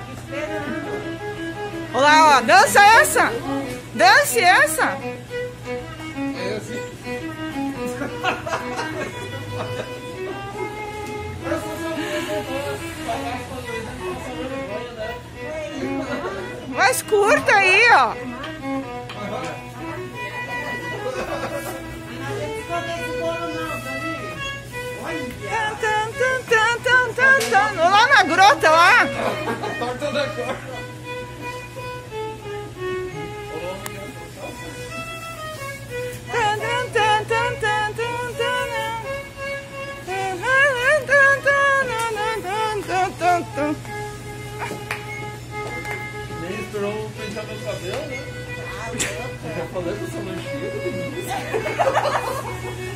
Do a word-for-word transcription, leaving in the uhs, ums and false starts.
Olha lá, ó, dança essa! Dance essa! Mais curta aí, ó! Lá na grota, lá! Nem esperou pentear meu cabelo, né? Já falei que eu sou manchego.